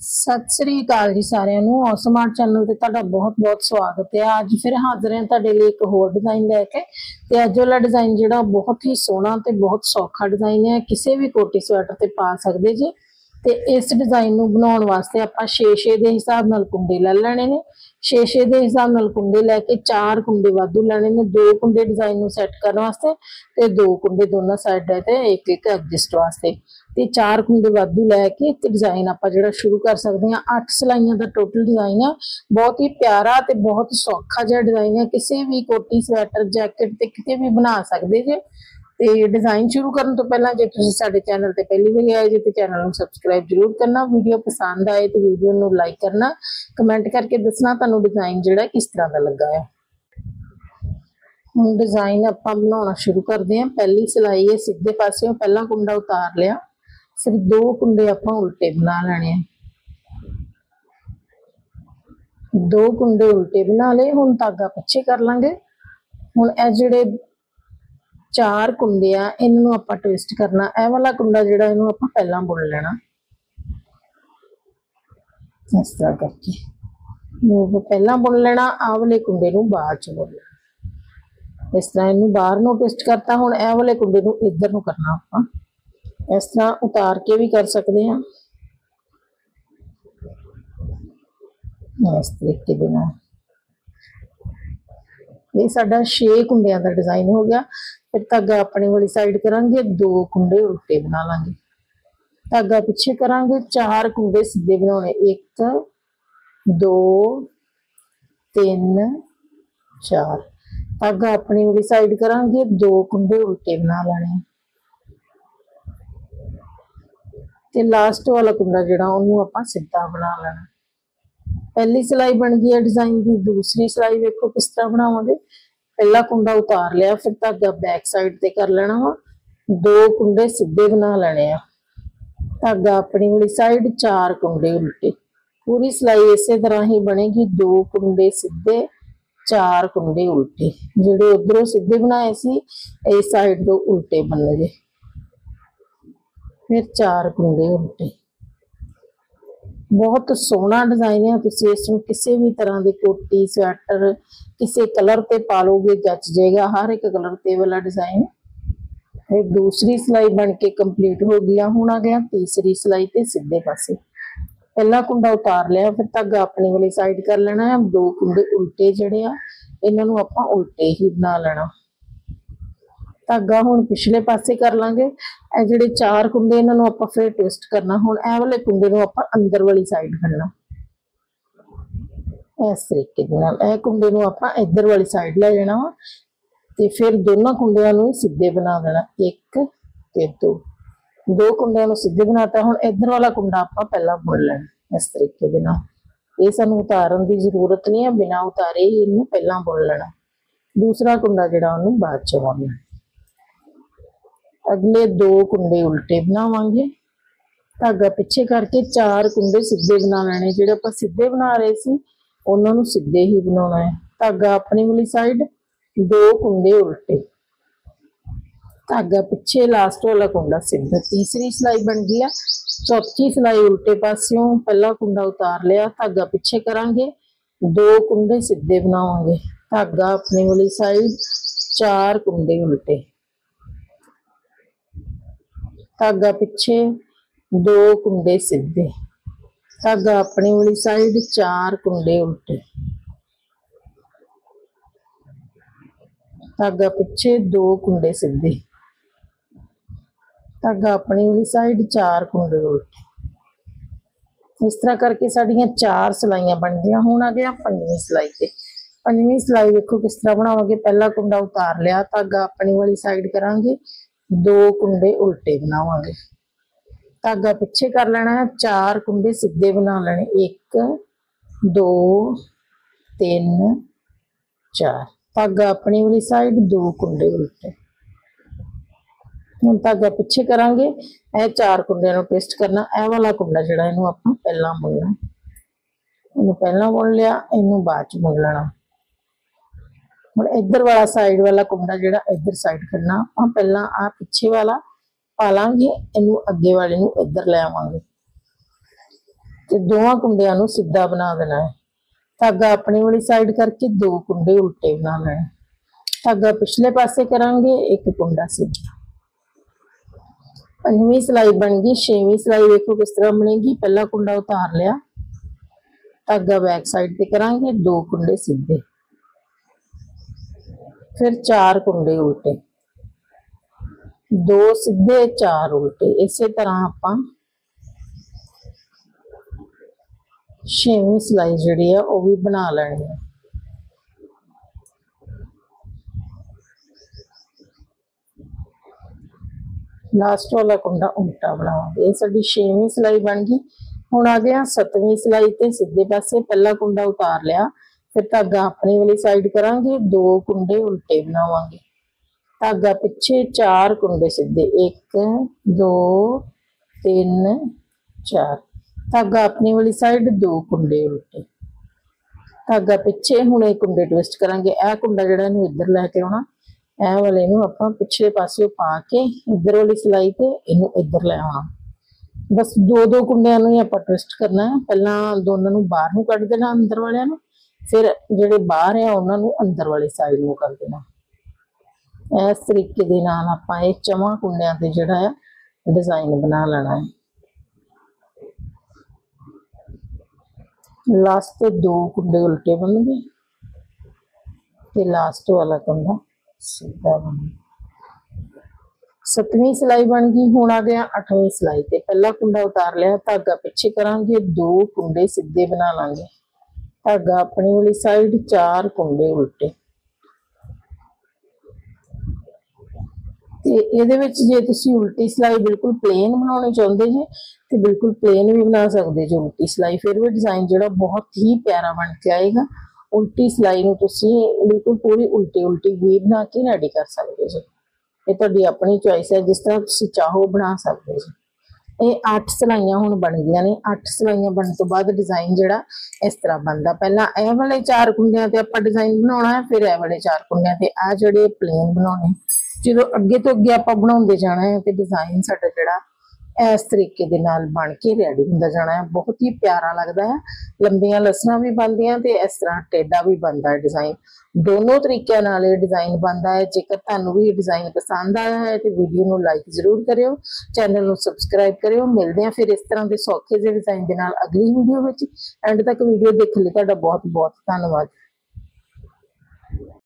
सत श्री अकाल जी सारिਆਂ ਨੂੰ ਔਸਮ ਆਰਟ ਚੈਨਲ ਤੇ ਤੁਹਾਡਾ ਬਹੁਤ-ਬਹੁਤ ਸਵਾਗਤ ਹੈ। ਅੱਜ ਫਿਰ ਹਾਜ਼ਰ ਹਾਂ ਤੁਹਾਡੇ ਲਈ ਇੱਕ ਹੋਰ ਡਿਜ਼ਾਈਨ ਲੈ ਕੇ ਤੇ ਅੱਜ ਵਾਲਾ ਡਿਜ਼ਾਈਨ ਜਿਹੜਾ ਬਹੁਤ ਹੀ ਸੋਹਣਾ ਤੇ ਬਹੁਤ ਸੌਖਾ ਡਿਜ਼ਾਈਨ ਹੈ। ਕਿਸੇ ਵੀ ਕੋਟੀ ਸਵੈਟਰ ਤੇ ਪਾ ਸਕਦੇ ਜੀ। ਤੇ ਇਸ ਡਿਜ਼ਾਈਨ ਨੂੰ ਬਣਾਉਣ ਵਾਸਤੇ ਆਪਾਂ 6-6 ਦੇ ਹਿਸਾਬ ਨਾਲ ਕੁੰਡੇ ਲੈ ਲੈਣੇ ਨੇ। 6-6 ਦੇ ਹਿਸਾਬ ਨਾਲ ਕੁੰਡੇ ਲੈ ਕੇ 4 ਕੁੰਡੇ ਵਾਧੂ ਲੈਣੇ ਨੇ। 2 ਕੁੰਡੇ ਡਿਜ਼ਾਈਨ ਨੂੰ ਸੈੱਟ ਕਰਨ ਵਾਸਤੇ ਤੇ 2 ਕੁੰਡੇ ਦੋਨਾਂ ਸਾਈਡਾਂ ਤੇ ਇੱਕ ਐਡਜਸਟ ਵਾਸਤੇ ਤੇ 4 ਕੁੰਡੇ वाधू लैके ते डिजाइन आप जो शुरू कर सकते हैं। 8 सिलाइयां का टोटल डिजाइन है। बहुत ही प्यारा ते बहुत सौखा जिहा डिजाइन है। किसी भी कोटी स्वैटर जैकेट ते किते भी बना सकते जे। ते डिजाइन शुरू करने तो पहला जे तुसीं साडे चैनल ते पहली बार आए जे ते चैनल नूं सबसक्राइब जरूर करना। वीडियो पसंद आए तो वीडियो नूं लाइक करना, कमेंट करके दसना तुहानूं डिजाइन जिहड़ा किस तरह का लगा है। हुण डिजाइन आपां बनाउणा शुरू करदे हां। पहली सिलाई है सीधे पासेों पहला कुंडा उतार लिया, फिर 2 कुंडे आपां उल्टे बना लेने। 2 कुंडे उल्टे बना ले। हुण धागा पिछे कर लांगे। हुण ए जिहड़े 4 कुंडे आ इन्हां नूं आपां ट्विस्ट करना। ए वाला कुंडा जिहड़ा इहनूं आपां पहलां बुन लेना इस तरह करके। मूव पहलां बुन लेना, आ वाले कुंडे नूं बाद च बुन लेना। इस तरह इहनूं बाहर नूं ट्विस्ट करता। हुण ए वाले कुंडे नूं इधर नूं करना आपां। इस तरह उतार के भी कर सकते हैं इस तरीके के नाल। ये साडा 6 कुंडियां का डिजाइन हो गया। फिर धागा अपनी वाली साइड करांगे, 2 कुंडे उल्टे बना लांगे। धागा पिछे करांगे, 4 कुंडे सीधे बनाने। 1 2 3 4। धागा अपनी वाली साइड करांगे, 2 कुंडे उल्टे बना लाने ते लास्ट वाला कुंडा जिहड़ा ओनू आपां सीधा बना लेना। पहली सिलाई बन गई है डिजाइन की। दूसरी सिलाई देखो किस तरह बनावांगे। पहला कुंडा उतार लिया, फिर धागा बैक साइड ते कर लेना वा। 2 कुंडे सीधे बना लेने आ। धागा अपनी वाली साइड, 4 कुंडे उल्टे। पूरी सिलाई इसे तरह ही बनेगी। 2 कुंडे सीधे, 4 कुंडे उल्टे। जिहड़े उधरों सीधे बनाए सी इस साइड तो उल्टे बनणगे। फिर 4 कुंडे उल्टे। बहुत सोहना डिजाइन है। तुसीं इस नूं किसी भी तरह की कोटी स्वैटर किसी कलर ते पा लोगे, जच जाएगा हर एक कलर ते वाला डिजाइन। फिर दूसरी सिलाई बन के कंप्लीट हो गया। हुण आ गया तीसरी सिलाई ते सीधे पासे। पहला कुंडा उतार लिया, फिर धागा अपनी वाली साइड कर लेना है। 2 कुंडे उल्टे जिहड़े आ इन्हां नूं आपां उल्टे ही बना लेना। धागा हुण पिछले पासे कर लांगे। ए जिहड़े 4 कुंडे इन्हां नूं आपां फिर ट्विस्ट करना। हुण ए वाले कुंडे नूं आपां अंदर वाली साइड करना इस तरीके दे नाल। ए कुंडे नूं आपां इधर वाली साइड ले जाना वा ते फिर दोनों कुंडियां नूं सीधे बना देना। 1 ते 2। 2 कुंडियां नूं सीधे बनाता। हुण इधर वाला कुंडा आपां पहला बुन लेना इस तरीके दे नाल। ये सानूं उतारन दी जरूरत नहीं है, बिना उतारे ही इहनूं पहला बुन लेना। दूसरा कुंडा जिहड़ा ओनूं बाद च बुनना। अगले 2 कुंडे उल्टे बनावांगे। धागा पिछे करके 4 कुंडे सीधे बना लेने। जिहड़े आपां सीधे बना रहे सी उन्हां नूं सीधे ही बनाउणा है। धागा अपनी वाली साइड, 2 कुंडे उल्टे। धागा पिछे लास्ट वाला कुंडा सीधा। तीसरी सिलाई बन गई है। चौथी सिलाई उल्टे पासियों पहला कुंडा उतार लिया, धागा पिछे करांगे, 2 कुंडे सीधे बनावांगे। धागा अपनी वाली साइड, 4 कुंडे उल्टे। धागा पिछे, 2 कुंडे सीधे। धागा अपनी वाली साइड, 4 कुंडे उल्टे। धागा पिछे, 2 कुंडे सीधे। धागा अपनी वाली साइड, 4 कुंडे उल्टे। इस तरह करके साड़ियां 4 सिलाइयां बन गई। हुण आ गया 5वीं सिलाई ते। 5वीं सिलाई देखो किस तरह बनावांगे। पहला कुंडा उतार लिया, धागा अपनी वाली साइड करांगे, 2 कुंडे उल्टे बनावांगे। धागा पिछे कर लेना है, 4 कुंडे सीधे बना लेने। 1 2 3 4। धागा अपनी वाली साइड, 2 कुंडे उल्टे। हुण धागा पिछे करांगे, ए 4 कुंडियां नूं ट्विस्ट करना। ए वाला कुंडा जिहड़ा इहनूं आपां पहलां बुनना। इहनूं पहलां बुन लिया, इहनूं बाद च बुन लेना। हुण इधर वाला साइड वाला कुंडा जिहड़ा इधर साइड करना। आपां पहलां आ पिछे वाला पा लांगे, इनू अगे वाले नू इधर ले आवांगे ਤੇ ਦੋਵਾਂ ਕੁੰਡਿਆਂ ਨੂੰ ਸਿੱਧਾ ਬਣਾ ਦੇਣਾ है। धागा अपनी वाली साइड करके 2 कुंडे उल्टे बना लेने। धागा पिछले पासे करांगे, एक कुंडा सीधा। 5वीं सिलाई बन गई। 6वीं सिलाई देखो किस तरह बनेगी। पहला कुंडा उतार लिया, धागा बैक साइड पे करांगे, 2 कुंडे सीधे, फिर 4 कुंडे उल्टे, 2 सीधे 4 उल्टे। इसी तरह आपां 6वीं सिलाई जिहड़ी है वो भी बना लेनी है। लास्ट वाला कुंडा उल्टा बनावांगे। ये साडी 6वीं सिलाई बन गई। हुण आ गया 7वीं सिलाई ते सीधे पासे। पहला कुंडा उतार लिया, फिर धागा अपनी वाली साइड करांगे, 2 कुंडे उल्टे बनावांगे, धागा पिछे 4 कुंडे सीधे, 1 2 3 4, धागा अपनी वाली साइड 2 कुंडे उल्टे, धागा पिछे। हुण एक कुंडे ट्विस्ट करांगे। यह कुंडा जिहड़ा इहनूं इधर लैके आउणा, ਇਹ वाले नूं आपां पिछले पासे पा के इधर वाली सिलाई ते इहनूं इधर ले आउणा। बस 2 कुंडियां नूं ही आपां ट्विस्ट करना है। पहला दोनों नूं बाहर नूं कढ देना, अंदर वालियां नूं, फिर जिहड़े बाहर है उन्हां नूं अंदर वाली साइड नूं कर देना। इस तरीके दे नाल आपां इह चवां कुंडियां ते जिहड़ा है डिजाइन बना लेना है। लास्ट ते 2 कुंडे उल्टे बन गए ते लास्ट वाला कुंडा सीधा बन गया। 7वीं सिलाई बन गई। हुण आ गया 8वीं सिलाई ते। पहला कुंडा उतार लिया, धागा पिछे करांगे, 2 कुंडे सीधे बना लांगे, धागा अपनी वाली साइड 4 कुंडे उल्टे। ते इहदे विच जे तुसीं उल्टी सिलाई बिल्कुल प्लेन बनाउणी चाहुंदे जे ते बिल्कुल प्लेन भी बना सकदे जो उल्टी सिलाई, फिर भी डिजाइन जिहड़ा बहुत ही प्यारा बन के आएगा। उल्टी सिलाई नूं तुसीं बिल्कुल पूरी उल्टी उल्टी वी बना के रेडी कर सकदे जे। ये तुहाडी अपनी चॉइस है, जिस तरह तुसीं चाहो बना सकदे जे। ये 8 सिलाइयां हुण बन गईयां ने। 8 सिलाइयां बनने तो बाद डिजाइन जिहड़ा इस तरह बनदा। पहला ए वाले 4 कुंडियां ते आपां डिजाइन बनाउणा है, फिर ए वाले 4 कुंडियां ते आ जिहड़े प्लेन बनाउणे। जो अगे तो अगे आपां बनाउंदे जाना है ते डिजाइन साडा जिहड़ा इस तरीके दे नाल बन के रेडी हुंदा जाना है। बहुत ही प्यारा लगदा है। लंबियां लसणां भी बनदियां ते इस तरह टेढ़ा भी बनदा है डिजाइन। दोनों तरीकों नाल ये डिजाइन बनदा है। जेकर तुहानूं भी डिजाइन पसंद आया है तो वीडियो नूं लाइक जरूर करियो, चैनल नूं सबसक्राइब करियो। मिलदे हैं फिर इस तरह के सौखे जे डिजाइन दे नाल अगली वीडियो विच। एंड तक वीडियो देखने लई तुहाडा बहुत बहुत धन्नवाद।